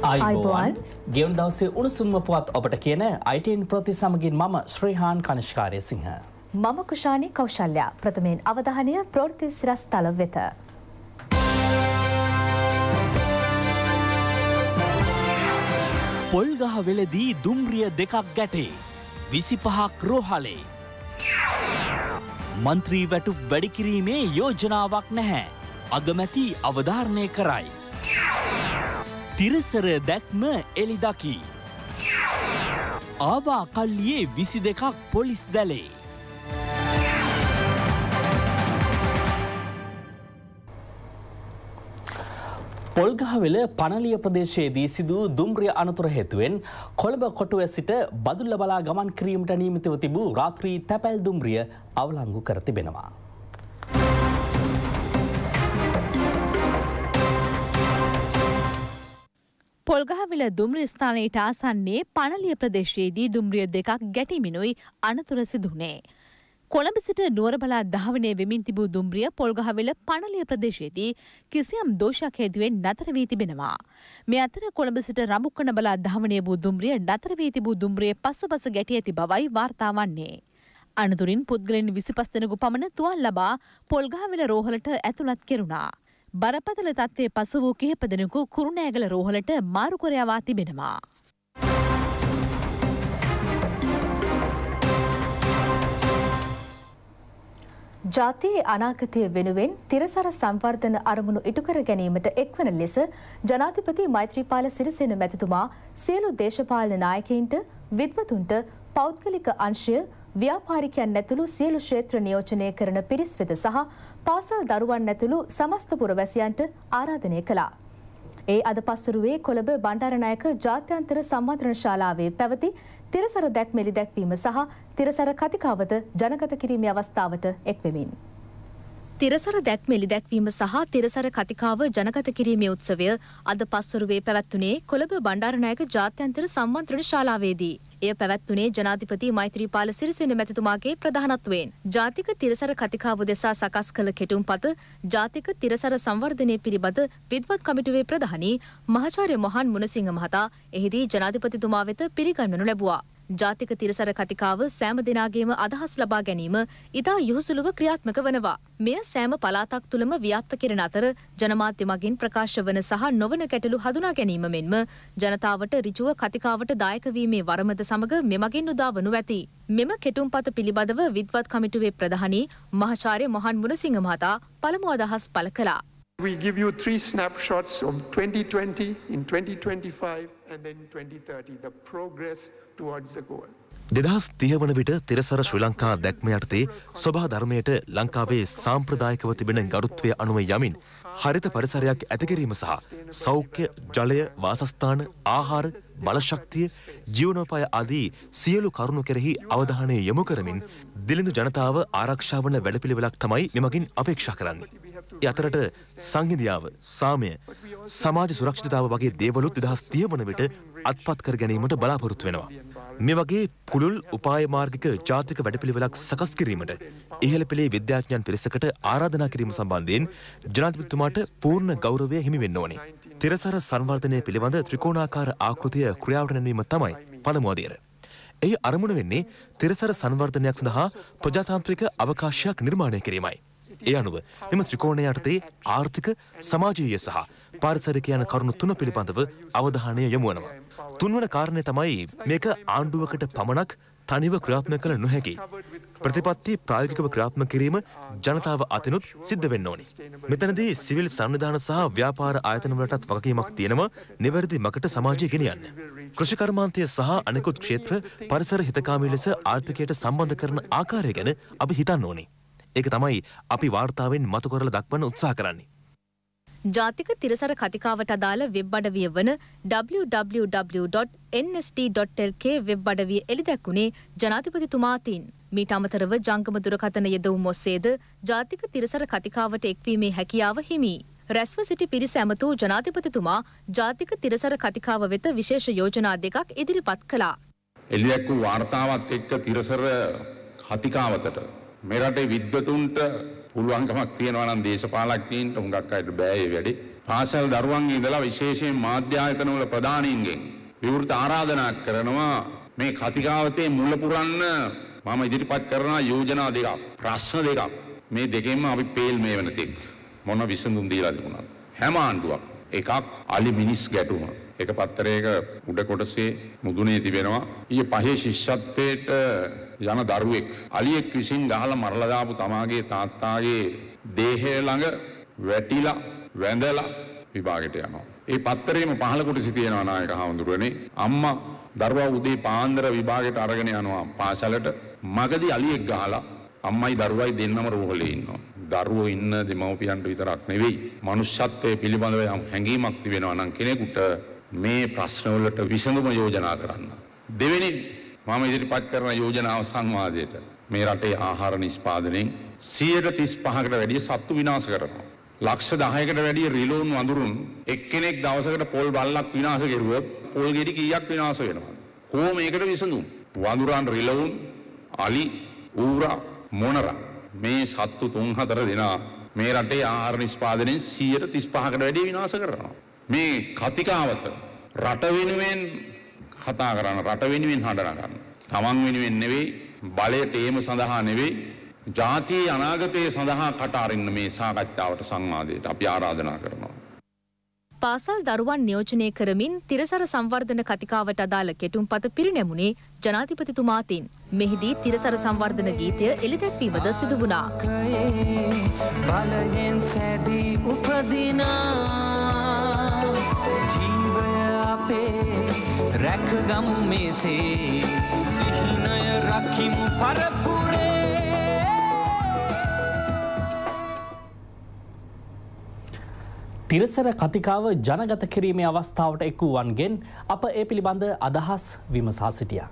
ආයිබෝවන් ගෙවුම් දවසේ උණුසුම්ම පුවත් ඔබට කියන ITN ප්‍රති සමගින් මම ශ්‍රීහාන් කනිෂ්කාරය සිංහ. මම කුෂානි කෞශල්‍ය. ප්‍රථමයෙන් අවධානය ප්‍රවෘත්ති සිරස්තල වෙත. පොල්ගහ වෙලදී දුම්රිය දෙකක් ගැටේ 25ක් රෝහලේ. මන්ත්‍රී වැටුප් වැඩි කිරීමේ යෝජනාවක් නැහැ. අගමැති අවධාරණය කරයි. තිරසර දැක්ම එළිදකි. ආවා කල්ලියේ 22ක් පොලිස් දැලේ. පොල්ගහවෙල පනලිය ප්‍රදේශයේදී සිදු දුම්රිය අනතුර හේතුවෙන් කොළඹ කොටුව සිට බදුල්ල බලා ගමන් කිරීමට නියමිතව තිබූ රාත්‍රී තැපැල් දුම්රිය අවලංගු කර තිබෙනවා. පොල්ගහවෙල දුම්රිය ස්ථානයට ආසන්නයේ පනලිය ප්‍රදේශයේදී දුම්රිය දෙකක් ගැටීමිනුයි අනතුර සිදුුනේ. කොළඹ සිට නුවරබලා ධාවනය වෙමින් තිබූ දුම්රිය පොල්ගහවෙල පනලිය ප්‍රදේශයේදී කිසියම් දෝෂයක් හේතුවෙන් නතර වී තිබෙනවා. මේ අතර කොළඹ සිට රඹුක්කන බලා ධාවනය වූ දුම්රිය නතර වී තිබූ දුම්රිය පසුපස ගැටී ඇති බවයි වාර්තා වන්නේ. අනතුරින් පුද්ගලයන් 25 දෙනෙකු පමණ තුවාල ලබා පොල්ගහවෙල රෝහලට ඇතුළත් කෙරුණා. බරපතල තත්ත්වයේ පසු වූ කිහිප දෙනෙකු කුරුණෑගල රෝහලට මාරු කර යවා තිබෙනවා. ජාතියේ අනාගතය වෙනුවෙන් තිරසර සංවර්ධන අරමුණු ඉටු කර ගැනීමට එක්වන ලෙස ජනාධිපති මෛත්‍රීපාල සිරිසේන මැතිතුමා සියලු දේශපාලන නායකයින්ට විද්වතුන්ට පෞද්ගලික අංශය ව්‍යාපාරිකයන් ඇතුළු සියලු ක්ෂේත්‍ර නියෝජනය කරන පිරිස් වෙත සහ පාසල් දරුවන් ඇතුළු සමස්ත පුරවැසියන්ට ආරාධනය කළා. ඒ අද පස්වරුවේ කොළඹ බණ්ඩාරනායක ජාත්‍යන්තර සම්මන්ත්‍රණ ශාලාවේ පැවති තිරසර දැක්ම එළිදැක්වීම සහ තිරසර කතිකාවත ජනගත කිරීමේ අවස්ථාවට එක්වෙමින්. තිරසර දැක්ම එළිදැක්වීම සහ තිරසර කතිකාව ජනගත කිරීමේ උත්සවය අද පස්වරුවේ පැවැත්වුණේ කොළඹ බණ්ඩාරනායක ජාත්‍යන්තර සම්මන්ත්‍රණ ශාලාවේදී. එය පැවැත්වුණේ ජනාධිපති මෛත්‍රීපාල සිරිසේන මැතිතුමාගේ ප්‍රධානත්වයෙන්. ජාතික තිරසර කතිකාව දෙසා සකස් කළ කෙටුම්පත ජාතික තිරසර සංවර්ධනය පිළිබඳ විද්වත් කමිටුවේ ප්‍රධානී මහාචාර්ය මොහන් මුණසිංහ මහතා එහිදී ජනාධිපතිතුමා වෙත පිළිගන්වනු ලැබුවා. ජාතික තිරසර කතිකාව සෑම දෙනාගේම අදහස් ලබා ගැනීම ඉතා යොහුසුලුව ක්‍රියාත්මක වනවා. මෙය සෑම පළාතක් තුළම ව්‍යාප්ත කෙරෙන අතර ජනමාධ්‍ය මගින් ප්‍රකාශ වන සහ නොවන ගැටලු හඳුනා ගැනීම මෙන්ම ජනතාවට ඍජුව කතිකාවට දායක වීමේ වරමද සමග මෙමගින් උදා වනු ඇති. මෙම කෙටුම්පත පිළිබඳව විද්වත් කමිටුවේ ප්‍රධානී මහාචාර්ය මොහන් මුණසිංහ මහතා පළමු අදහස් පළ කළා. We give you 3 snapshots of 2020, in 2025 and then 2030, the progress towards the goal. 2030 වන විට තිරසර ශ්‍රී ලංකා දැක්ම යටතේ ස්වභා ධර්මයට ලංකාවේ සාම්ප්‍රදායිකව තිබෙන ගරුත්වය අනුව යමින් හරිත පරිසරයක් ඇතිකිරීම සහ සෞඛ්‍ය, ජලය, වාසස්ථාන, ආහාර, බලශක්තිය, ජීවනෝපාය ආදී සියලු කරුණු කෙරෙහි අවධානය යොමු කරමින් දිලිඳු ජනතාව ආරක්ෂා වන වැඩපිළිවෙලක් තමයි මෙමගින් අපේක්ෂා කරන්නේ. ඒ අතරට සංහිඳියාව, සාමය, සමාජ සුරක්ෂිතතාව වගේ දේවලුත් 2030 වන විට අත්පත් කර ගැනීමට බලාපොරොත්තු වෙනවා. මේ වගේ පුළුල් උපාය මාර්ගික ජාතික වැඩපිළිවෙලක් සකස් කිරීමට ඉහළ පෙළේ විද්‍යාඥයන් පිරිසකට ආරාධනා කිරීම සම්බන්ධයෙන් ජනාධිපතිතුමාට පූර්ණ ගෞරවය හිමි වෙන්න ඕනේ. තිරසර සංවර්ධනය පිළිබඳ ත්‍රිකෝණාකාර ආකෘතිය ක්‍රියාවට නැංවීම තමයි පළමු අදියර. එහි අරමුණ වෙන්නේ තිරසර සංවර්ධනයක් සඳහා ප්‍රජාතාන්ත්‍රික අවකාශයක් නිර්මාණය කිරීමයි. ඒ අනුව මෙම ත්‍රිකෝණය යටතේ ආර්ථික, සමාජීය සහ පාරිසරික යන කරුණු තුන පිළිබඳව අවධානය යොමු වෙනවා. තුන්වන කාරණය තමයි මේක ආණ්ඩුවකට පමණක් තනිව ක්‍රියාත්මක කළ නොහැකි. ප්‍රතිපත්ති ප්‍රායෝගිකව ක්‍රියාත්මක කිරීම ජනතාව අතිනුත් සිද්ධ වෙන්න ඕනේ. මෙතනදී සිවිල් සංවිධාන සහ ව්‍යාපාර ආයතන වලටත් වගකීමක් තියෙනවා නිවැරදි මකට සමාජය ගෙනියන්න. කෘෂි කර්මාන්තය සහ අනෙකුත් ක්ෂේත්‍ර පරිසර හිතකාමී ලෙස ආර්ථිකයට සම්බන්ධ කරන ආකාරය ගැන අපි හිතන්න ඕනේ. ඒක තමයි අපි වාර්තාවෙන් මතු කරලා දක්වන්න උත්සාහ කරන්නේ. ජාතික තිරසර කතිකාවට අදාළ වෙබ් අඩවිය වන www.nst.lk වෙබ් අඩවිය එළිදැක්වුණේ ජනාධිපතිතුමා අතින්. මීට අමතරව ජංගම දුරකථන යෙදවුම් ඔස්සේද ජාතික තිරසර කතිකාවට එක්වීමේ හැකියාව හිමි. රැස්ව සිටි පිරිස ඇමතූ ජනාධිපතිතුමා ජාතික තිරසර කතිකාව වෙත විශේෂ යෝජනා දෙකක් ඉදිරිපත් කළා. එළිදැක්වූ වාර්තාවත් එක්ක තිරසර කතිකාවතට මේ රටේ විද්වතුන්ට පුළුවන්කමක් තියෙනවා නම් දේශපාලඥයින්ට හුඟක් අයට බෑ ඒ වැඩේ. පාසල් දරුවන්ගේ ඉඳලා විශේෂයෙන් මාධ්‍ය ආයතනවල ප්‍රධානීන්ගෙන් විවෘත ආරාධනා කරනවා මේ කතිකාවතේ මුල පුරන්න මම ඉදිරිපත් කරන යෝජනා දෙකක් ප්‍රශ්න දෙකක් මේ දෙකෙන්ම අපි පේල් මේ වෙන තෙක් මොන විසඳුම් දීලා තිබුණාද හැම ආණ්ඩුවක් එකක් අලි මිනිස් ගැටුම එක පත්තරයක උඩ කොටසේ මුදුනේ තිබෙනවා ඊයේ පහේ ශිෂ්‍යත්වයට යන දරුවෙක් අලියෙක් විසින් ගහලා මරලා දාපු තමාගේ තාත්තාගේ දේහය ළඟ වැටිලා වැඳලා විභාගයට යනවා. ඒ පත්තරේම පහළ කොටසේ තියෙනවා නායක හඳුරන්නේ අම්මා දරුවා උදේ පාන්දර විභාගයට අරගෙන යනවා පාසලට මගදී අලියෙක් ගහලා අම්මයි දරුවයි දෙන්නම රෝහලේ ඉන්නවා. දරුවෝ ඉන්න දෙමව්පියන්ට විතරක් නෙවෙයි මනුෂ්‍යත්වයේ පිළිබඳව යම් හැඟීමක් තිබෙනවා නම් කෙනෙකුට මේ ප්‍රශ්නවලට විසඳුම යෝජනා කරන්න. දෙවෙනි මම ඉදිරිපත් කරන යෝජනාව සංවාදයට මේ රටේ ආහාර නිෂ්පාදනයෙන් 135කට වැඩිය සත්තු විනාශ කරනවා. ලක්ෂ 10කට වැඩිය රිලෝන් වඳුරුන් එක්කෙනෙක් දවසකට පොල් බල්ලක් විනාශ කරුවොත් පොල් ගෙඩි කීයක් විනාශ වෙනවද? කොහොම මේකට විසඳුම්? වඳුරන් රිලෝන් අලි ඌරා මොනරා මේ සත්තු 3-4 දෙනා මේ රටේ ආහාර නිෂ්පාදනයෙන් 135කට වැඩිය විනාශ කරනවා. මේ කතිකාවත රට වෙනුවෙන් කතා කරන රට වෙනුවෙන් හඬන ගන්න. තමන් වෙනුවෙන් නෙවෙයි බලයට ඒම සඳහා නෙවෙයි ජාතියේ අනාගතය සඳහා කට අරින්න මේ සාකච්ඡාවට සංවාදයට අපි ආරාධනා කරනවා. පාසල් දරුවන් නියෝජනය කරමින් තිරසර සංවර්ධන කතිකාවට අදාළ කෙටුම්පත පිරිනැමුණේ ජනාධිපතිතුමාතින්. මෙහිදී තිරසර සංවර්ධන ගීතය එළිදැක්වීමද සිදු වුණා. බලයෙන් සැදී උපදිනා ජීවය අපේ රැකගමු මේසේ සිහිනය රකිමු පරපුරේ. තිරසර කතිකාව ජනගත කිරීමේ අවස්ථාවට එක් වූවන්ගෙන් අප ඒ පිළිබඳ අදහස් විමසා සිටියා.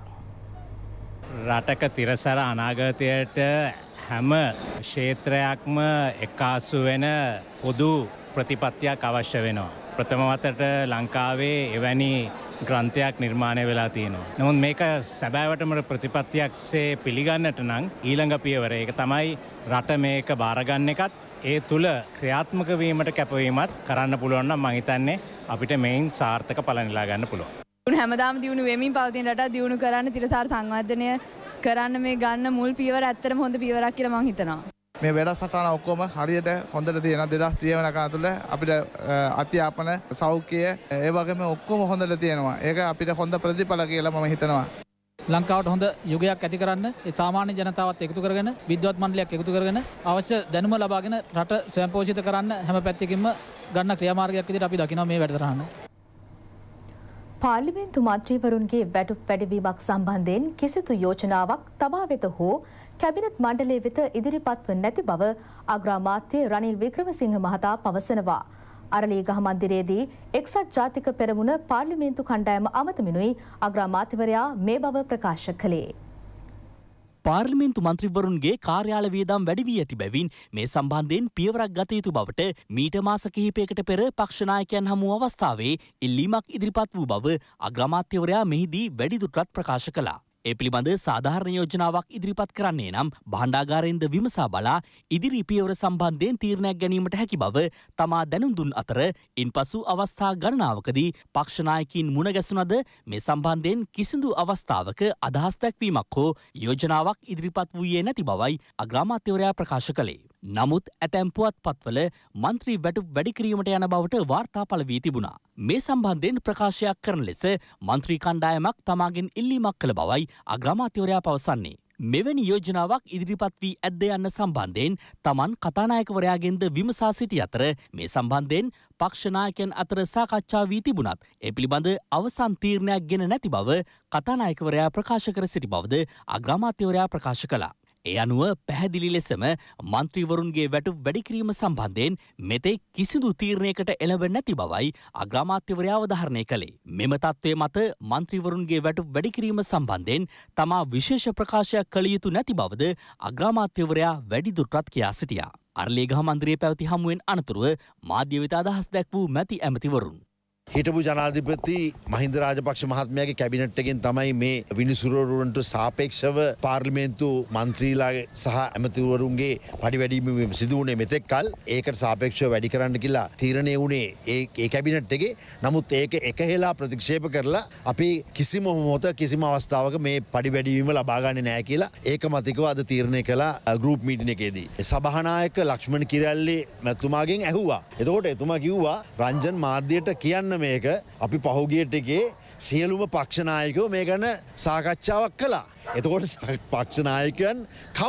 රටක තිරසර අනාගතයට හැම ක්ෂේත්‍රයක්ම එකාසු වෙන පොදු ප්‍රතිපත්තියක් අවශ්‍ය වෙනවා. ප්‍රථම වතට ලංකාවේ එවැනි ග්‍රන්ථයක් නිර්මාණය වෙලා තියෙනවා. නමුත් මේක සැබෑවටම ප්‍රතිපත්තියක්සේ පිළිගන්නට නම් ඊළඟ පියවර ඒක තමයි රට මේක බාරගන්න එකත් ඒ තුළ ක්‍රියාත්මක වීමට කැපවීමත් කරන්න පුළුවන් නම් මම හිතන්නේ අපිට මේන් සාර්ථක ඵල නෙලා ගන්න පුළුවන්. හැමදාම දියුණු වෙමින් පවතින රට දියුණු කරන්න තිරසාර සංවර්ධනය කරන්න මේ ගන්න මුල් පියවර ඇත්තටම හොඳ පියවරක් කියලා මම හිතනවා. මේ වැඩසටහන ඔක්කොම හරියට හොඳට තියෙන 2030 වෙනකන් තුළ අපිට අධ්‍යාපන සෞඛ්‍ය ඒ වගේම ඔක්කොම හොඳට තියෙනවා. ඒක අපිට හොඳ ප්‍රතිඵල කියලා මම හිතනවා. ලංකාවට හොඳ යුගයක් ඇති කරන්න ඒ සාමාන්‍ය ජනතාවත් එකතු කරගෙන විද්වත් මණ්ඩලයක් එකතු කරගෙන අවශ්‍ය දැනුම ලබාගෙන රට ස්වයංපෝෂිත කරන්න හැම පැත්තකින්ම ගන්න ක්‍රියාමාර්ගයක් විදිහට අපි දකිනවා මේ වැඩසටහන. පාර්ලිමේන්තු මන්ත්‍රීවරුන්ගේ වැටුප් වැඩිවීමක් සම්බන්ධයෙන් කිසිදු යෝජනාවක් තබා වෙත හෝ කැබිනට් මණ්ඩලය වෙත ඉදිරිපත්ව නැති බව අග්‍රාමාත්‍ය රනිල් වික්‍රමසිංහ මහතා පවසනවා. අරලීගහ මන්දිරයේදී එක්සත් ජාතික පෙරමුණ පාර්ලිමේන්තු කණ්ඩායම අමතමිනුයි අග්‍රාමාත්‍යවරයා මේ බව ප්‍රකාශ කළේ. පාර්ලිමේන්තු මන්ත්‍රීවරුන්ගේ කාර්යාල වියදම් වැඩි වී ඇති බැවින් මේ සම්බන්ධයෙන් පියවරක් ගත යුතු බවට මීට මාස කිහිපයකට පෙර පක්ෂ නායකයන් හමු අවස්ථාවේ ඉල්ලීමක් ඉදිරිපත් වූ බව අග්‍රාමාත්‍යවරයා මෙහිදී වැඩිදුරටත් ප්‍රකාශ කළා. ඒ පිළිබඳ සාධාරණ යෝජනාවක් ඉදිරිපත් කරන්නේ නම් භාණ්ඩාගාරයෙන්ද විමසා බලා ඉදිරි පියවර සම්බන්ධයෙන් තීරණයක් ගැනීමට හැකි බව තමා දැනුම් දුන් අතර ඉන්පසු අවස්ථා ගණනාවකදී පක්ෂ නායකින් මුණ ගැසුණද මේ සම්බන්ධයෙන් කිසිදු අවස්ථාවක අදහස් දැක්වීමක් හෝ යෝජනාවක් ඉදිරිපත් වූයේ නැති බවයි අග්‍රාමාත්‍යවරයා ප්‍රකාශ කළේ. නමුත් ඇතැම් පුවත්පත්වල මන්ත්‍රී වැටුප් වැඩි කිරීමට යන බවට වාර්තා පළ වී තිබුණා. මේ සම්බන්ධයෙන් ප්‍රකාශයක් කරන ලෙස මන්ත්‍රී කණ්ඩායමක් තමාගෙන් ඉල්ලීමක් කළ බවයි අග්‍රාමාත්‍යවරයා පවසන්නේ. මෙවැනි යෝජනාවක් ඉදිරිපත් වී ඇද්ද යන්න සම්බන්ධයෙන් තමන් කතානායකවරයාගෙන්ද විමසා සිටි අතර මේ සම්බන්ධයෙන් පක්ෂ නායකයන් අතර සාකච්ඡා වී තිබුණත් ඒ පිළිබඳ අවසන් තීරණයක් ගෙන නැති බව කතානායකවරයා ප්‍රකාශ කර සිටි බවද අග්‍රාමාත්‍යවරයා ප්‍රකාශ කළා. ඒ අනුව පැහැදිලි ලෙසම මන්ත්‍රීවරුන්ගේ වැටුප් වැඩි කිරීම සම්බන්ධයෙන් මෙතෙක් කිසිදු තීරණයකට එළඹ නැති බවයි අග්‍රාමාත්‍යවරයා අවධාරණය කළේ. මෙම තත්ත්වය මත මන්ත්‍රීවරුන්ගේ වැටුප් වැඩි කිරීම සම්බන්ධයෙන් තමා විශේෂ ප්‍රකාශයක් කළ යුතු නැති බවද අග්‍රාමාත්‍යවරයා වැඩිදුරටත් කියා සිටියා. අරලේගහ මන්දිරයේ පැවති හමුවෙන් අනතුරුව මාධ්‍ය වෙත අදහස් දැක් වූ මැති ඇමතිවරුන් හිටපු ජනාධිපති මහින්ද රාජපක්ෂ මහත්මයාගේ කැබිනට් එකෙන් තමයි මේ විනිසුරුවරුන්ට සාපේක්ෂව පාර්ලිමේන්තු මන්ත්‍රීලා සහ ඇමතිවරුන්ගේ පඩි වැඩිවීම සිදු වුණේ මෙතෙක් කල්. ඒකට සාපේක්ෂව වැඩි කරන්න කියලා තීරණය වුණේ ඒ කැබිනට් එකේ. නමුත් ඒක එකහෙලා ප්‍රතික්ෂේප කරලා අපි කිසිම මොහොතක කිසිම අවස්ථාවක මේ පඩි වැඩිවීම ලබා ගන්නේ නැහැ කියලා ඒකමතිකව අද තීරණය කළා ගෲප් මීටින් එකේදී. සභානායක ලක්ෂ්මන් කිරැල්ලේ මැතිතුමාගෙන් ඇහුවා. එතකොට එතුමා කිව්වා රංජන් මාධ්‍යයට කියන්න මේක අපි පහුගිය ටිකේ සියලුම පක්ෂ නායකයෝ මේ ගැන සාකච්ඡාවක් කළා. එතකොට පක්ෂ නායකයන්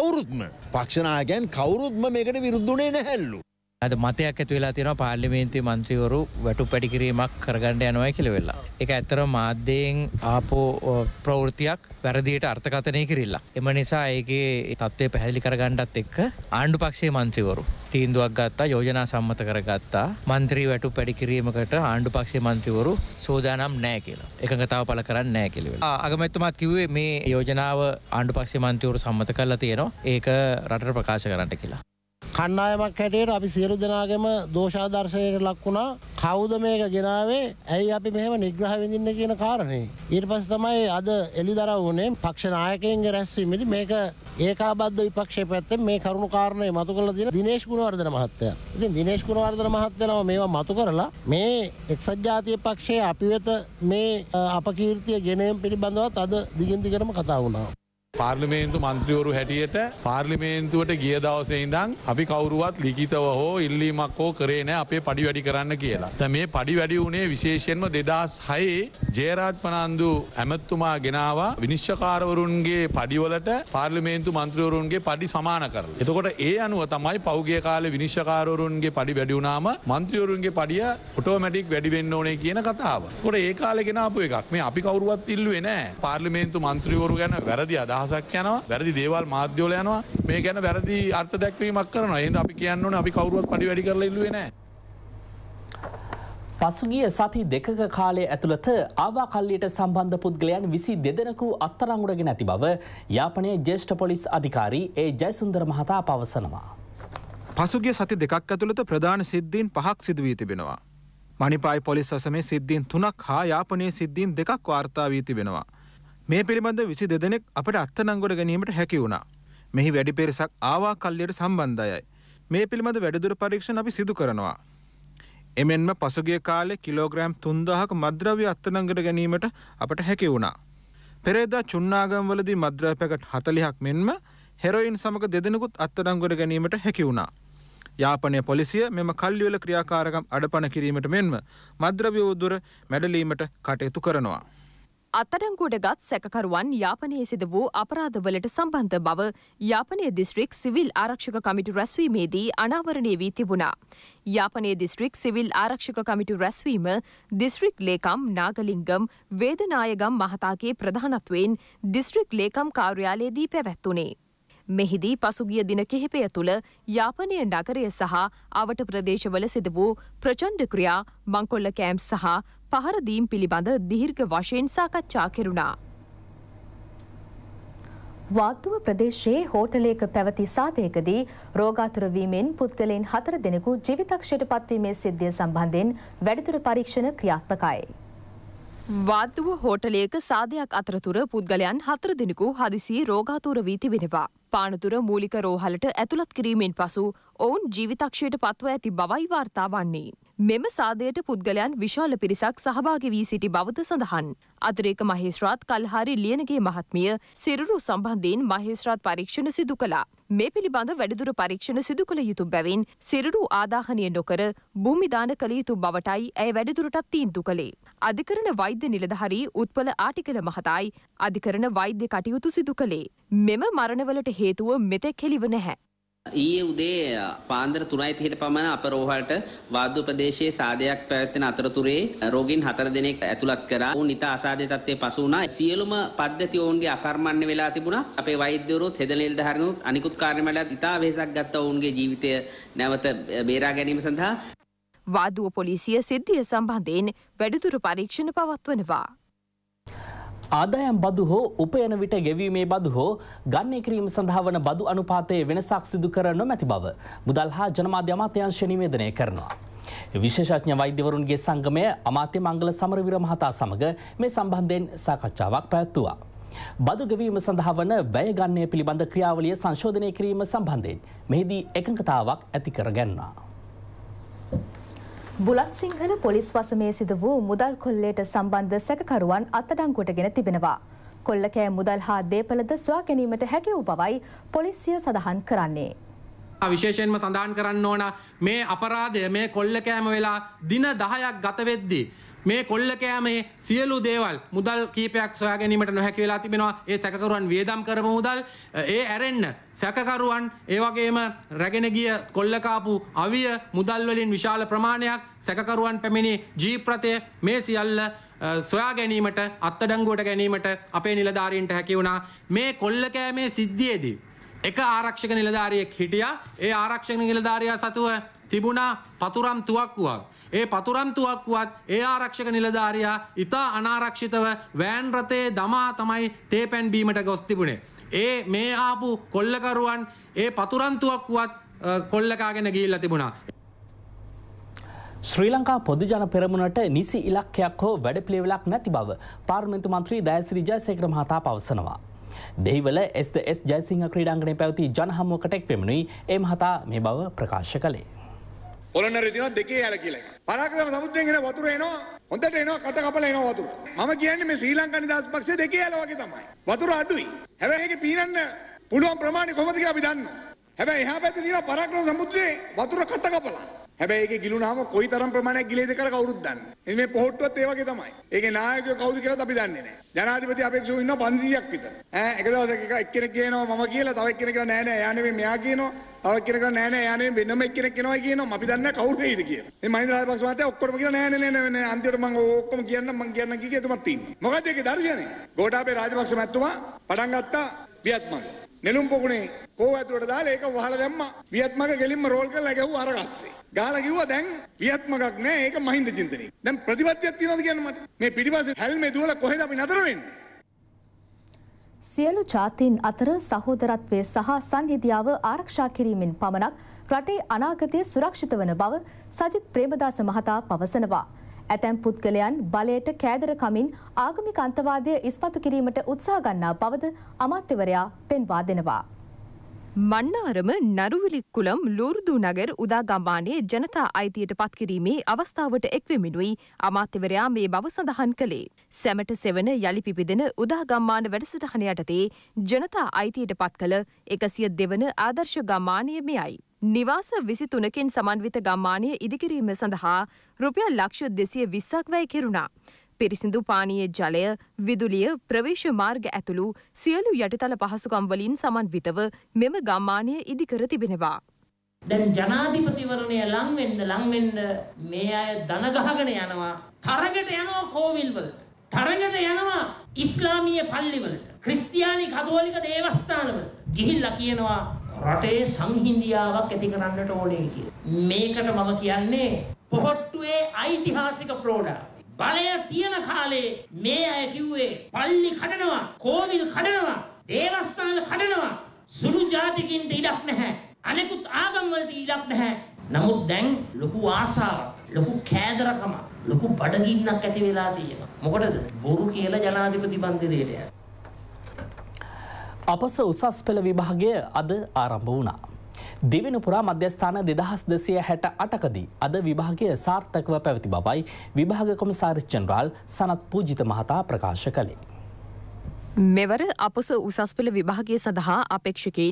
කවුරුත්ම මේකට විරුද්ධුනේ නැහැලු. අද මතයක් ඇති වෙලා තියෙනවා පාර්ලිමේන්තුවේ මන්ත්‍රීවරු වැටු පැඩි කිරීමක් කරගන්න යනවා කියලා වෙලා. ඒක ඇත්තටම මාධ්‍යයෙන් ආපෝ ප්‍රවෘත්තියක් වැරදියට අර්ථකථනය කිරිලා. එම නිසා ඒකේ තත්ත්වය පැහැදිලි කරගන්නත් එක්ක ආණ්ඩු පක්ෂයේ මන්ත්‍රීවරු තීන්දුවක් ගත්තා, යෝජනා සම්මත කරගත්තා. මන්ත්‍රී වැටු පැඩි කිරීමකට ආණ්ඩු පක්ෂයේ මන්ත්‍රීවරු සෝදානම් නැහැ කියලා. එකඟතාව පළ කරන්නේ නැහැ කියලා වෙලා. අගමැතිතුමාත් කිව්වේ මේ යෝජනාව ආණ්ඩු පක්ෂයේ මන්ත්‍රීවරු සම්මත කරලා තියෙනවා. ඒක රටට ප්‍රකාශ කරන්න කියලා. කණ්ඩායමක් හැටියට අපි සියලු දෙනාගේම දෝෂාදර්ශනයට ලක් වුණා. කවුද මේක ගෙනාවේ? ඇයි අපි මෙහෙම නිග්‍රහ විඳින්න කියන කාරණේ. ඊට පස්සේ තමයි අද එළිදරව් වුණේ පක්ෂ නායකයන්ගේ රැස්වීමේදී මේක ඒකාබද්ධ විපක්ෂයේ පැත්තෙන් මේ කරුණු කාරණේ මතු කරලා තියෙන දිනේෂ් ගුණවර්ධන මහත්තයා. ඉතින් දිනේෂ් ගුණවර්ධන මහත්තයාම මේවා මතු කරලා මේ එක්සත් ජාතික පක්ෂයේ අපි වෙත මේ අපකීර්තිය ගෙනීම පිළිබඳවත් අද දිගින් දිගටම කතා වුණා. පාර්ලිමේන්තු මන්ත්‍රීවරු හැටියට පාර්ලිමේන්තුවට ගිය දවසේ ඉඳන් අපි කවුරුවත් ලිඛිතව හෝ ඉල්ලීමක් හෝ කරේ නැහැ අපේ පඩි වැඩි කරන්න කියලා. දැන් මේ පඩි වැඩි වුණේ විශේෂයෙන්ම 2006 ජයරාජ් පනන්දු ඇමතුමා ගෙනාවා විනිශ්චයකාරවරුන්ගේ පඩිවලට පාර්ලිමේන්තු මන්ත්‍රීවරුන්ගේ පඩි සමාන කරලා. එතකොට ඒ අනුව තමයි පෞගිය කාලේ විනිශ්චයකාරවරුන්ගේ පඩි වැඩි වුණාම මන්ත්‍රීවරුන්ගේ පඩිය ඔටෝමැටික් වැඩි වෙන්න ඕනේ කියන කතාව. එතකොට ඒ කාලේ ගෙනාපු එකක්. මේ අපි කවුරුවත් ඉල්ලුවේ නැහැ. පාර්ලිමේන්තු මන්ත්‍රීවරු ගැන වැරදි අදහසක් යනවා, වැරදි දේවල් මාධ්‍යවල යනවා, මේ ගැන වැරදි අර්ථ දැක්වීමක් කරනවා. එහෙනම් අපි කියන්න ඕනේ අපි කවුරුවත් පඩි වැඩි කරලා ඉල්ලුවේ නැහැ. පසුගිය සති දෙකක කාලය ඇතුළත ආවා කල්ලියට සම්බන්ධ පුද්ගලයන් 22 දෙනෙකු අත්අඩංගුවටගෙන ඇති බව යාපනයේ ජ්‍යෙෂ්ඨ පොලිස් අධිකාරී ඒ ජයසුන්දර මහතා පවසනවා. පසුගිය සති දෙකක් ඇතුළත ප්‍රධාන සිද්ධීන් 5ක් සිදු වී තිබෙනවා. මණිපායි පොලිස් අසමේ සිද්ධීන් 3ක් හා යාපනයේ සිද්ධීන් 2ක් වාර්තා වී තිබෙනවා. මේ පිළිබඳ 22 දෙනෙක් අපට අත්අඩංගුවට ගැනීමට හැකි වුණා. මෙහි වැඩි පිරිසක් ආවා කල්ලියට සම්බන්ධයි. මේ පිළිබඳ වැඩිදුර පරීක්ෂණ අපි සිදු කරනවා. එමෙන්ම පසුගිය කාලේ කිලෝග්‍රෑම් 3000ක මත්ද්‍රව්‍ය අත්අඩංගුවට ගැනීමට අපට හැකි වුණා. පෙරේදා චුන්නාගම්වලදී මත්ද්‍රව්‍ය පැකට් 40ක් මෙන්ම හෙරොයින් සමග දෙදෙනෙකුත් අත්අඩංගුවට ගැනීමට හැකි වුණා. යාපනයේ පොලිසිය මෙම කල්ලිවල ක්‍රියාකාරකම් අඩපණ කිරීමට මෙන්ම මත්ද්‍රව්‍ය උදුර මැඩලීමට කටයුතු කරනවා. අත්අඩංගුවටගත් සැකකරුවන් යාපනයේ සිදු වූ අපරාධවලට සම්බන්ධ බව යාපනයේ දිස්ත්‍රික් සිවිල් ආරක්ෂක කමිටු රැස්වීමේදී අනාවරණය වී තිබුණා. යාපනයේ දිස්ත්‍රික් සිවිල් ආරක්ෂක කමිටු රැස්වීම දිස්ත්‍රික් ලේකම් නාගලිංගම් වේදනායගම් මහතාගේ ප්‍රධානත්වයෙන් දිස්ත්‍රික් ලේකම් කාර්යාලයේදී පැවැත්වුණේ. මෙහිදී පසුගිය දින කිහිපය තුළ යාපනය නගරය සහ අවට ප්‍රදේශවල සිදු වූ ප්‍රචණ්ඩ ක්‍රියා මංකොල්ල කෑම්ප් සහ පහරදීම් පිළිබඳ දීර්ඝ වශයෙන් සාකච්ඡා කෙරුණා. වාත්තුව ප්‍රදේශයේ හෝටලයක පැවති සාදයකදී රෝගාතුර වීමෙන් පුද්ගලයන් 4 දෙනෙකු ජීවිතක්ෂයට පත්වීමේ සිද්ධිය සම්බන්ධයෙන් වැඩිදුර පරීක්ෂණ ක්‍රියාත්මකයි. වාත්තුව හෝටලයක සාදයක් අතරතුර පුද්ගලයන් 4 දෙනෙකු හදිසියේ රෝගාතුර වී තිබෙනවා. පානතුර මූලික රෝහලට ඇතුළත් කිරීමෙන් පසු ඔවුන් ජීවිතක්ෂයට පත්ව ඇති බවයි වාර්තා වන්නේ. මෙම සාදයට පුද්ගලයන් විශාල පිරිසක් සහභාගී වී සිටි බවද සඳහන්. අතිරේක මහේස්ත්‍රාත් කල්හාරි ලියනගේ මහත්මිය සිරුරු සම්බන්ධයෙන් මහේස්ත්‍රාත් පරීක්ෂණ සිදු කළා. මේ පිළිබඳ වැඩිදුර පරීක්ෂණ සිදු කළ යුතු බැවින් සිරුරු ආදාහනය නොකර භූමිදාන කළ යුතු බවටයි ඇය වැඩිදුරටත් තීන්දුව කළේ. අධිකරණ වෛද්‍ය නිලධාරී උත්පල ආටිකල මහතායි අධිකරණ වෛද්‍ය කටයුතු සිදු කළේ. මෙම මරණවලට හේතුව මෙතෙක් හෙළිව නැහැ. ඊයේ උදේ පාන්දර 3:30ට පමණ අප රෝහලට වාද්දු ප්‍රදේශයේ සාදයක් පැවැත්වෙන අතරතුරේ රෝගීන් 4 දෙනෙක් ඇතුළත් කරා. ඔවුන් ඉතා අසාධ්‍ය තත්ත්වයේ පසු වුණා. සියලුම පද්ධති ඔවුන්ගේ අකර්මණ්‍ය වෙලා තිබුණා. අපේ වෛද්‍යවරුත් හෙද නිලධාරීනුත් අනිකුත් කාර්යමණ්ඩලත් ඉතා වෙහෙසක් ගත්තා ඔවුන්ගේ ජීවිතය නැවත බේරා ගැනීම සඳහා. වාදුව පොලිසිය සිද්ධිය සම්බන්ධයෙන් වැඩිදුර පරීක්ෂණ පවත්වනවා. ආදායම් බදු හෝ උපයන විට ගෙවීමේ බදු හෝ ගණනය කිරීම සඳහා වන බදු අනුපාතයේ වෙනසක් සිදු කර නොමැති බව මුදල් හා ජනමාධ්‍ය අමාත්‍යාංශය නිවේදනය කරනවා. විශේෂඥ වෛද්‍යවරුන්ගේ සංගමය අමාත්‍ය මංගල සමරවීර මහතා සමග මේ සම්බන්ධයෙන් සාකච්ඡාවක් පැවැත්තුවා. බදු ගෙවීම සඳහා වන වැය ගණනය පිළිබඳ ක්‍රියාවලිය සංශෝධනය කිරීම සම්බන්ධයෙන් මෙහිදී එකඟතාවක් ඇති කර ගැන්නා. බුලත් සිංහල පොලිස් වසමේ සිදු වූ මුදල් කොල්ලයට සම්බන්ධ සැකකරුවන් අත්අඩංගුවටගෙන තිබෙනවා. කොල්ලකෑ මුදල් හා දේපලද සොයා ගැනීමට හැකි වූ බවයි පොලිසිය සඳහන් කරන්නේ. විශේෂයෙන්ම සඳහන් කරන්න ඕන මේ අපරාධය මේ කොල්ලකෑම වෙලා දින 10ක් ගත වෙද්දී මේ කොල්ලකෑමේ සියලු දේවල් මුදල් කීපයක් සොයා ගැනීමට නොහැකි වෙලා තිබෙනවා. ඒ සැකකරුවන් වියදම් කරපු මුදල් ඒ ඇරෙන්න සැකකරුවන් ඒ වගේම රැගෙන ගිය කොල්ලකාපු අවිය මුදල් වලින් විශාල ප්‍රමාණයක් සැකකරුවන් පැමිණි ජීප් රථය මේ සියල්ල සොයා ගැනීමට අත්අඩංගුවට ගැනීමට අපේ නිලධාරීන්ට හැකි වුණා. මේ කොල්ලකෑමේ සිද්ධියේදී එක ආරක්ෂක නිලධාරියෙක් හිටියා. ඒ ආරක්ෂක නිලධාරියා සතුව තිබුණා පතුරම් තුවක්කුවක්. ඒ පතුරම් තුවක්කුවත් ඒ ආරක්ෂක නිලධාරියා ඉතා අනාරක්ෂිතව වෑන් රථයේ දමා තමයි තේපැන් බීමට ගොස් තිබුණේ. ඒ මේ ආපු කොල්ලකරුවන් ඒ පතුරම් තුවක්කුවත් කොල්ලකාගෙන ගිහිල්ලා තිබුණා. ශ්‍රී ලංකා පොදුජන පෙරමුණට නිසි ඉලක්කයක් හෝ වැඩපිළිවෙලක් නැති බව පාර්ලිමේන්තු මන්ත්‍රී දයාසිරි ජයසේකර මහතා පවසනවා. දෙහිවල එස් ජයසිංහ ක්‍රීඩාංගණයේ පැවති ජනහමුවකට එක් වෙමිනුයි ඒ මහතා මේ බව ප්‍රකාශ කළේ. පොළොන්නරුවේ තියෙනවා දෙකේ ඇල කියලා එකක්. පරාක්‍රම සමුද්‍රයෙන් එන වතුර එනවා. හොඳට එනවා කට කපලා එනවා වතුර. මම කියන්නේ මේ ශ්‍රී ලංකා නිදහස් පක්ෂයේ දෙකේ ඇල වගේ තමයි. වතුර අඩුයි. හැබැයි ඒකේ පීනන්න පුළුවන් ප්‍රමාණය කොහොමද කියලා අපි දන්නවා. හැබැයි එහා පැත්තේ තියෙන පරාක්‍රම සමුද්‍රයේ වතුර කට කපලා. හැබැයි ඒකේ ගිලුනාම කොයි තරම් ප්‍රමාණයක් ගිලේද කියලා කවුරුත් දන්නේ නැහැ. මේ පොහොට්ටුවත් ඒ වගේ තමයි. ඒකේ නායකයෝ කවුද කියලාත් අපි දන්නේ නැහැ. ජනාධිපති අපේක්ෂකව ඉන්නවා 500ක් විතර. එක දවසක එක්කෙනෙක් කියනවා මම කියලා තව එක්කෙනෙක් කියනවා නෑ නෑ එයා නෙමෙයි මෙයා කියනවා. තව එක්කෙනෙක් කියනවා නෑ නෑ එයා නෙමෙයි වෙනම එක්කෙනෙක් කියනවා කියනවා. අපි දන්නේ නැහැ කවුරු වෙයිද කියලා. මේ මහින්ද රාජපක්ෂ මහත්තයා ඔක්කොම කියනවා නෑ නෑ නෑ අන්තිමට මම ඔක්කොම කියන්නම් කිය තුමත් තියෙනවා. මොකද ඒකේ දර්ශනය? ගෝඨාභය රාජපක්ෂ මහත්මයා පටන් ගත්තා වියත්මඟ. නෙළුම් පොකුණේ කෝ ඇතුලට දාලා ඒක වහලා දැම්මා. වියත්මඟ ගෙලින්ම රෝල් කරලා ගැහුවා අර ගස්සේ. ගහලා කිව්වා දැන් වියත්මඟක් නෑ ඒක මහින්ද චින්තනය. දැන් ප්‍රතිපත්තියක් තියනවද කියන්න මට? මේ පිටිපස්සේ හැල්මේ දුවලා කොහෙද අපි නතර වෙන්නේ? සියලු ජාතීන් අතර සහෝදරත්වය සහ සංහිඳියාව ආරක්ෂා කිරීමෙන් පමණක් රටේ අනාගතය සුරක්ෂිත වන බව සජිත් ප්‍රේමදාස මහතා පවසනවා. ඇතැම් පුද්ගලයන් බලයට කෑදර කමින් ආගමික අන්තවාදය ඉස්මතු කිරීමට උත්සාහ ගන්නා බවද අමාත්‍යවරයා පෙන්වා දෙනවා. මන්නාරම නරුවිලික්කුලම් ලූර්දු නගර උදාගම්මානයේ ජනතා අයිතියට පත්කිරීමේ අවස්ථාවට එක්වෙමිනුයි අමාත්‍යවරයා මේ බව සඳහන් කළේ. සැමට සෙවන යළි පිපිදෙන උදාගම්මාන වැඩසටහන යටතේ ජනතා අයිතියට පත් කළ 102 වන ආදර්ශ ගම්මානය මෙයයි. නිවාස 23කින් සමන්විත ගම්මානය ඉදිකිරීම සඳහා රුපියල් ලක්ෂ 220ක් වැය කෙරුණා. පිරිසිදු පානීය ජලය, විදුලිය, ප්‍රවේශ මාර්ග ඇතුළු සියලු යටිතල පහසුකම් වලින් සමන්විතව මෙම ගම්මානය ඉදිකර තිබෙනවා. දැන් ජනාධිපතිවරණය ලං වෙන්න මේ අය දන ගහගෙන යනවා. තරඟට යනවා කෝවිල් වලට. තරඟට යනවා ඉස්ලාමීය පල්ලි වලට. ක්‍රිස්තියානි කතෝලික දේවස්ථාන වලට. ගිහිල්ලා කියනවා රටේ සංහිඳියාවක් ඇති කරන්නට ඕනේ කියලා. මේකට මම කියන්නේ පොහොට්ටුවේ ඓතිහාසික ප්‍රෝඩා. බලය තියෙන කාලේ මේ අය කිව්වේ පල්ලි කඩනවා, කෝවිල් කඩනවා, දේවස්ථාන කඩනවා. සුළු ජාතිකින්ට ඉඩක් නැහැ. අනෙකුත් ආගම් වලට ඉඩක් නැහැ. නමුත් දැන් ලොකු ආසාවක්, ලොකු කෑදරකමක්, ලොකු බඩගින්නක් ඇති වෙලා තියෙනවා. මොකටද? බොරු කියලා ජනාධිපති මන්දිරයට යනවා. අපස උසස් පෙළ විභාගය අද ආරම්භ වුණා. දෙවෙනි පුරා මධ්‍යස්ථාන 2268කදී අද විභාගය සාර්ථකව පැවති බවයි විභාග කොමසාරිස් ජෙනරාල් සනත් පූජිත මහතා ප්‍රකාශ කළේ. මෙවර අපොස උසස් පෙළ විභාගය සඳහා අපේක්ෂකයින්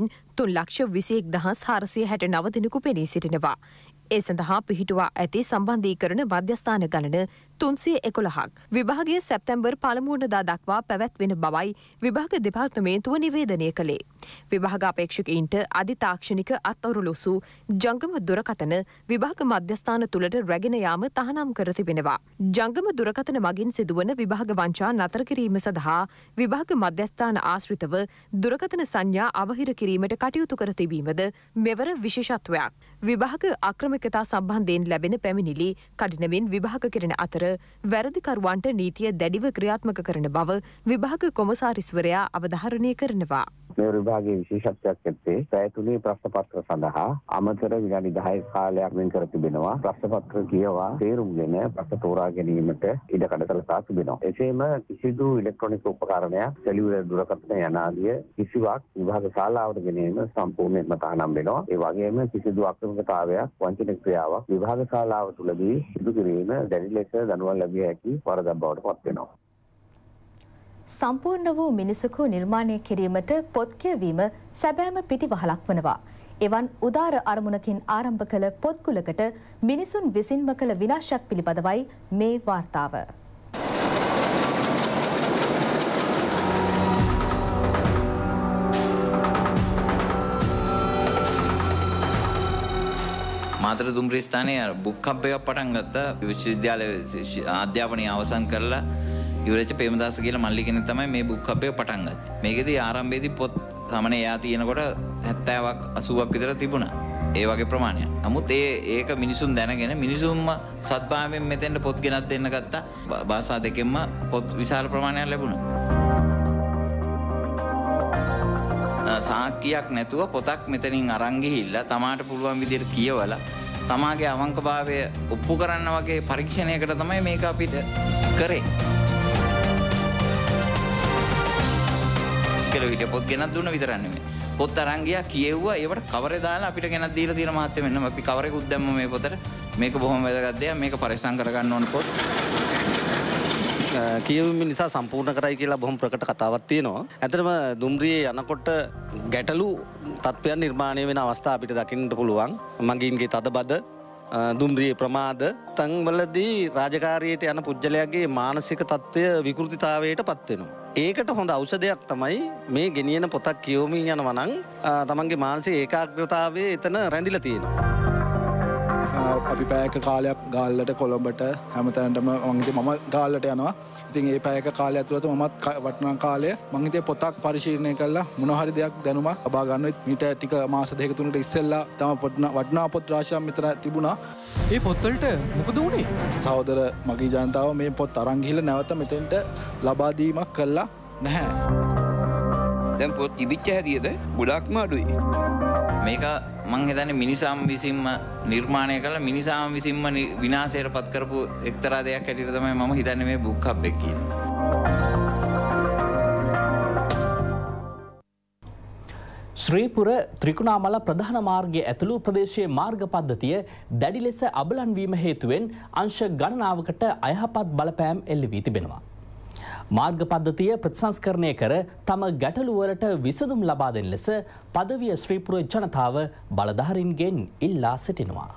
3,21,469 දෙනෙකු පෙනී සිටිනවා. ඒ සඳහා පිහිටුවා ඇති සම්බන්ධීකරණ මධ්‍යස්ථාන ගණන 311ක්. විභාගය සැප්තැම්බර් 1 වෙනිදා දක්වා පැවැත්වෙන බවයි විභාග දෙපාර්තමේන්තුව නිවේදනය කළේ. විභාග අපේක්ෂකයින්ට අධිතාක්ෂණික අත්අවුරුලොසු ජංගම දුරකථන විභාග මධ්‍යස්ථාන තුළට රැගෙන යාම තහනම් කර තිබෙනවා. ජංගම දුරකථන මගින් සිදුවන විභාග වංචා නතර කිරීම සඳහා විභාග මධ්‍යස්ථාන ආශ්‍රිතව දුරකථන සංඥා අවහිර කිරීමට කටයුතු කර තිබීමද මෙවර විශේෂත්වයක්. විභාග අක්‍රම ක්‍රියාත්මකතා සම්බන්ධයෙන් ලැබෙන පැමිණිලි කඩිනමින් විභාග කරන අතර වැරදිකරුවන්ට නීතිය දැඩිව ක්‍රියාත්මක කරන බව විභාග කොමසාරිස්වරයා අවධාරණය කරනවා. මේ විභාගයේ විශේෂත්වයක් ඇත්තේ පැය 3 ප්‍රශ්න පත්‍ර සඳහා අමතර විනාඩි 10 කාලයක් වෙන් කර තිබෙනවා. ප්‍රශ්න පත්‍ර කියවා තේරුම්ගෙන ප්‍රශ්න තෝරා ගැනීමට ඉඩකඩ සලසා තිබෙනවා. එසේම කිසිදු ඉලෙක්ට්‍රොනික උපකරණයක්, සෙලියුලර් දුරකථන යන ආදී කිසිවක් විභාග ශාලාවට ගෙනීම සම්පූර්ණයෙන්ම තහනම් වෙනවා. ඒ වගේම කිසිදු අක්‍රමිකතාවයක්, වංචනික ක්‍රියාවක් විභාග ශාලාව තුළදී සිදු කිරීම දැඩි ලෙස දඬුවම් ලැබිය හැකි වරදක් බවට පත් වෙනවා. සම්පූර්ණ වූ මිනිසකු නිර්මාණය කිරීමට පොත් කියවීම සැබෑම පිටිවහලක් වනවා. එවන් උදාර අරමුණකින් ආරම්භ කළ පොත්ගුලකට මිනිසුන් විසින්ම කළ විනාශයක් පිළිබඳවයි මේ වාර්තාව. මාතර දුම්රිය ස්ථානයේ බුක් හබ් එකක් පටන් ගත්තා. විශ්වවිද්‍යාල අධ්‍යාපනය අවසන් කරලා ඉවරෙච්ච ප්‍රේමදාස කියලා මල්ලි කෙනෙක් තමයි මේ බුක් හබ් එක පටන් ගත්තේ. මේකෙදී ආරම්භයේදී පොත් සාමාන්‍ය එයා තියෙනකොට 70ක් 80ක් විතර තිබුණා. ඒ වගේ ප්‍රමාණයක්. නමුත් ඒක මිනිසුන් දැනගෙන මිනිසුන්ම සත්භාවයෙන් මෙතෙන්ට පොත් ගෙනත් දෙන්න ගත්තා. භාෂා දෙකෙන්ම පොත් විශාල ප්‍රමාණයක් ලැබුණා. සාක්කියක් නැතුව පොතක් මෙතනින් අරන් ගිහිල්ලා තමාට පුළුවන් විදිහට කියවලා තමාගේ අවංකභාවය ඔප්පු කරන්න වගේ පරීක්ෂණයකට තමයි මේක අපිට කරේ. කියලා විදිහ පොත් ගෙනත් දුන්න විතරක් නෙමෙයි. පොත් අරන් ගියා කියෙව්වා ඒවට කවරේ දාලා අපිට ගෙනත් දීලා තියෙන මහත්ය මෙන්න අපි කවරේකුත් දැම්ම මේ පොතට. මේක බොහොම වැදගත් දෙයක්. මේක පරිස්සම් කරගන්න ඕන පොත්. කියවීම නිසා සම්පූර්ණ කරයි කියලා බොහොම ප්‍රකට කතාවක් තියෙනවා. ඇත්තටම දුම්රියේ යනකොට ගැටලු තත්ත්වයන් නිර්මාණය වෙන අවස්ථා අපිට දකින්නට පුළුවන්. මගීන්ගේ තදබද, දුම්රියේ ප්‍රමාද තන්වලදී රාජකාරියට යන පුජ්‍යලයාගේ මානසික තත්ත්වය විකෘතිතාවයට පත් වෙනවා. ඒකට හොඳ ඖෂධයක් තමයි මේ ගෙනියන පොතක් කියවමින් යනවා නම් තමන්ගේ මානසික ඒකාග්‍රතාවය එතන රැඳිලා තියෙනවා. අපි පැයක කාලයක් ගාල්ලට කොළඹට හැමතැනටම මම ගාල්ලට යනවා. ඉතින් ඒ පැයක කාලය ඇතුළත මමත් වටිනා කාලය මම හිතේ පොතක් පරිශීලනය කළා මොන හරි දෙයක් දැනුමක් ලබා ගන්න. මීට ටික මාස දෙක තුනකට ඉස්සෙල්ලා තමයි වටිනා පොත් රාශියක් මෙතන තිබුණා. ඒ පොත් වලට මොකද වුනේ? සහෝදර මගේ ජනතාව මේ පොත් අරන් ගිහිල්ලා නැවත මෙතෙන්ට ලබා දීමක් කළා නැහැ. දැන් පොත් තිබිච්ච හැටියට ගොඩක්ම අඩුයි. මේක මං හිතන්නේ මිනිසාම විසින්ම නිර්මාණය කළා මිනිසාම විසින්ම විනාශයට පත් කරපු එක්තරා දෙයක් හැටියට තමයි මම හිතන්නේ මේ බුක් හබ් එක කියන්නේ. ශ්‍රීපුර ත්‍රිකුණාමල ප්‍රධාන මාර්ගයේ ඇතුළු ප්‍රදේශයේ මාර්ග පද්ධතිය දැඩි ලෙස අබලන් වීම හේතුවෙන් අංශ ගණනාවකට අයහපත් බලපෑම් එල්ල වී තිබෙනවා. මාර්ග පද්ධතිය ප්‍රතිසංස්කරණය කර තම ගැටලුවලට විසඳුම් ලබා දෙන ලෙස පදවිය ශ්‍රීපුර ජනතාව බලධාරීන්ගෙන් ඉල්ලා සිටිනවා.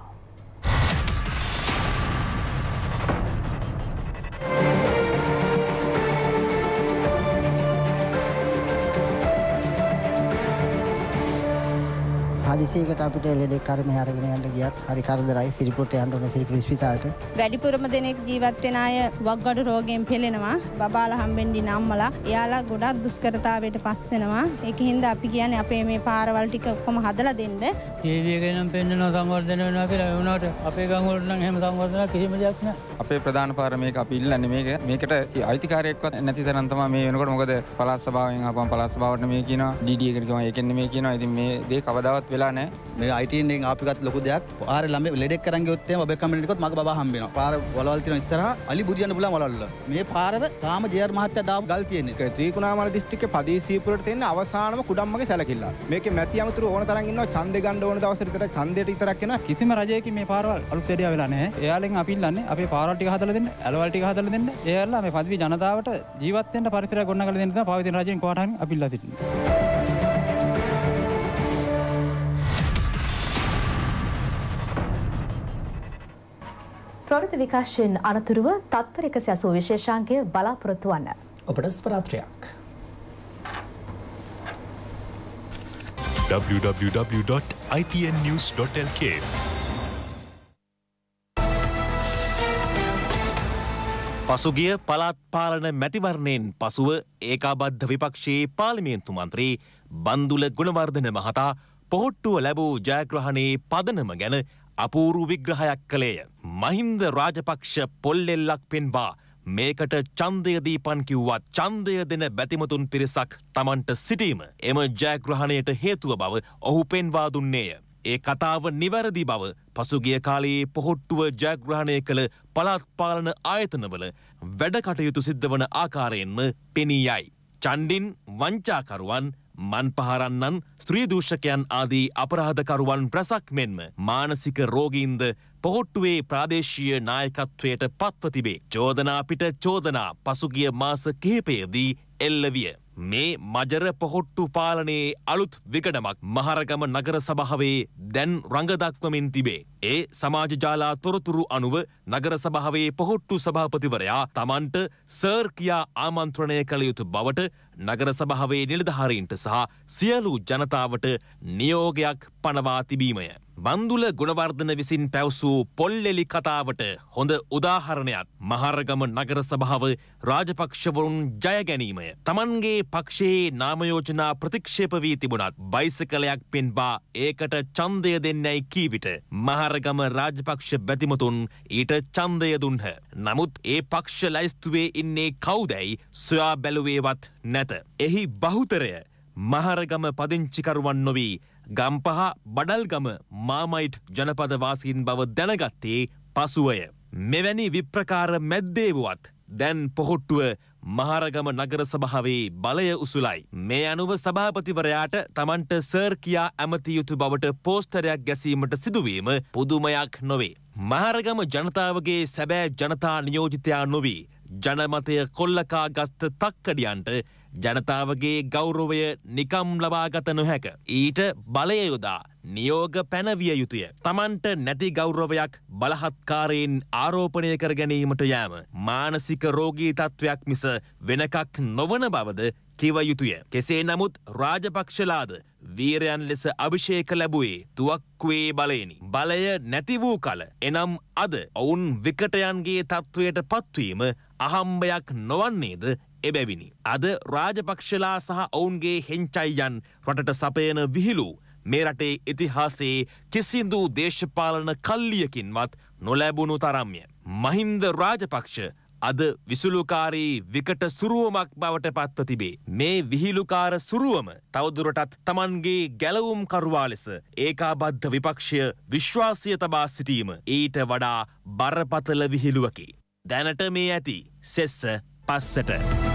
හදිසියකට අපිට ලෙඩෙක් කර්මය අරගෙන යන්න ගියත් හරි කරදරයි. සිරිපුරට යන්න ඕනේ සිරිපුර ස්පිතාලට. වැඩිපුරම දෙනෙක් ජීවත් වෙන අය වක්ගඩු රෝගයෙන් පෙළෙනවා. බබාලා හම්බෙන්න ඉන්න අම්මලා එයාලා ගොඩක් දුෂ්කරතාවයට පස් වෙනවා. ඒකින්ද අපි කියන්නේ අපේ මේ පාරවල් ටික ඔක්කොම හදලා දෙන්න. ටීවී එකෙන් පෙන්නනවා සංවර්ධනය වෙනවා කියලා. ඒ වුණාට අපේ ගම් වලට නම් එහෙම සංවර්ධනයක් කිසිම දෙයක් නැහැ. අපේ ප්‍රධාන පාර මේක අපි ඉල්ලන්නේ මේකට අයිතිකාරයෙක්වත් නැති තරම් තමයි මේ වෙනකොට. මොකද පළාත් සභාවෙන් ආපුවම පළාත් සභාවට මේ කියනවා DD එකට කියනවා ඒකෙන් නෙමෙයි කියනවා. ඉතින් මේ දේ කවදාවත් වෙලා නැහැ. මේ ITN එකෙන් ආපිකත් ලොකු දෙයක්. පාරේ ළමයි ලෙඩෙක් කරන් ගියොත් එහෙම ඔබේ කම්පැනි එකත් මගේ බබා හම්බ වෙනවා. පාර වලවල් තියෙන ඉස්සරහා අලි බුදියන්න පුළුවන් වලවල්. මේ පාරද තාම ජේ.ආර් මහත්තයා දාපු ගල් තියෙන්නේ. ත්‍රිකුණාමල දිස්ත්‍රික්කයේ පදීසීපුරට තියෙන අවසානම කුඩම්මගේ සැලකිල්ල. මේකේ මැති අමතුරු ඕන තරම් ඉන්නවා. ඡන්දේ ගන්න ඕන දවසට විතර ඡන්දයට විතරක් එනවා. කිසිම රජයකින් මේ පාරවල් අලුත් දෙයක් වෙලා නැහැ. එයාලෙන් අපි ඉල්ලන්නේ අපේ පාරවල් ටික හදලා දෙන්න, ඇලවල් ටික හදලා දෙන්න. එයාලා මේ පදවි ජනතාවට ජීවත් වෙන්න පරිසරයක් ගොඩනගලා දෙන්න තමයි පාවිතින රජයෙන් කොහොමද අපි ඉල්ලා සිටින්නේ. ප්‍රවෘත්ති විකාශයෙන් අනතුරුව තත්පර 180 විශේෂාංගය බලාපොරොත්තු වන්න. ඔබට ස්පරාත්‍රයක්. www.itnnews.lk පසුගිය පළාත් පාලන මැතිවරණයෙන් පසුව ඒකාබද්ධ විපක්ෂයේ පාර්ලිමේන්තු මන්ත්‍රී බන්දුල ගුණවර්ධන මහතා පොහොට්ටුව ලැබූ ජයග්‍රහණයේ පදනම ගැන අපූරු විග්‍රහයක් කළේය. මහින්ද රාජපක්ෂ පොල්ලෙල්ලක් පෙන්වා මේකට ඡන්දය දීපන් කිව්වත් ඡන්දය දෙන බැතිමතුන් පිරිසක් Tamanට සිටීම එම ජයග්‍රහණයට හේතුව බව ඔහු පෙන්වා දුන්නේය. ඒ කතාව නිවැරදි බව පසුගිය කාලයේ පොහොට්ටුව ජයග්‍රහණය කළ පළාත් පාලන ආයතනවල වැඩ කටයුතු සිද්ධ වන ආකාරයෙන්ම පෙනී යයි. චණ්ඩින් වංචාකරුවන් මන්පහරන්නන් ස්ත්‍රී දූෂකයන් ආදී අපරාධකරුවන් රැසක් මෙන්ම මානසික රෝගීන්ද පොහොට්ටුවේ ප්‍රාදේශීය නායකත්වයට පත්ව තිබේ. චෝදනා පිට චෝදනා පසුගිය මාස කිහිපයේදී එල්ල විය. මේ මජර පොහොට්ටු පාලනයේ අලුත් විගඩමක් මහරගම නගර සභාවේ දැන් රඟ දක්වමින් තිබේ. ඒ සමාජ ජාලා තොරතුරු අනුව නගර සභාවේ පොහොට්ටු සභාපතිවරයා Tamanට සර් කියා ආමන්ත්‍රණය කළ යුතු බවට නගර සභාවේ නිලධාරීන්ට සහ සියලු ජනතාවට නියෝගයක් පනවා තිබීමය. බන්දුල ගුණවර්ධන විසින් පැවසූ පොල්ලෙලි කතාවට හොඳ උදාහරණයක් මහරගම නගර සභාව රාජපක්ෂවරුන් ජය ගැනීමය. Tamanගේ පක්ෂයේ නාම යෝජනා ප්‍රතික්ෂේප වී තිබුණත් බයිසිකලයක් පෙන්වා ඒකට ඡන්දය දෙන්නයි කී විට මහරගම රාජපක්ෂ බැතිමතුන් ඊට ඡන්දය දුන්හ. නමුත් ඒ පක්ෂ ලැයිස්තුවේ ඉන්නේ කවුදැයි සොයා බැලුවේවත් නැත. එහි බහුතරය මහරගම පදිංචිකරුවන් නොවී ගම්පහ බඩල්ගම මාමයිට් ජනපද වාසීන් බව දැනගත්තේ පසුවය. මෙවැනි විප්‍රකාර මැද්දේවුවත් දැන් පොහොට්ටුව මහරගම නගර සභාවේ බලය උසුලයි. මේ අනුව සභාපතිවරයාට Tamanට සර් කියා ඇමතිය යුතු බවට පෝස්ටරයක් ගැසීමට සිදුවීම පුදුමයක් නොවේ. මහරගම ජනතාවගේ සැබෑ ජනතා නියෝජිතයා නොවී ජනමතය කොල්ලකා ගත්ත තක්කඩියන්ට ජනතාවගේ ගෞරවය නිකම් ලබාගත නොහැක. ඊට බලය යොදා නියෝග පැනවිය යුතුය. Tamanට නැති ගෞරවයක් බලහත්කාරයෙන් ආරෝපණය කර ගැනීමට යෑම මානසික රෝගී තත්වයක් මිස වෙනකක් නොවන බවද කිව යුතුය. කෙසේ නමුත් රාජපක්ෂලාද වීරයන් ලෙස අභිෂේක ලැබුවේ තුවක්කුවේ බලයෙනි. බලය නැති වූ කල එනම් අද ඔවුන් විකටයන්ගේ තත්වයට පත්වීම අහම්බයක් නොවන්නේද එබැවිනි. අද රාජපක්ෂලා සහ ඔවුන්ගේ හෙංචයියන් රටට සපයන විහිළු මේ රටේ ඉතිහාසයේ කිසිදු දේශපාලන කල්ලියකින්වත් නොලැබුණු තරම්ය. මහින්ද රාජපක්ෂ අද විසුලුකාරී විකට සුරුවමක් බවට පත්ව තිබේ. මේ විහිළුකාර සුරුවම තවදුරටත් Tamanගේ ගැලවුම් කරුවා ලෙස ඒකාබද්ධ විපක්ෂය විශ්වාසය තබා සිටීම ඊට වඩා බරපතල විහිළුවකි. දැනට මේ ඇති සෙස්ස පස්සට.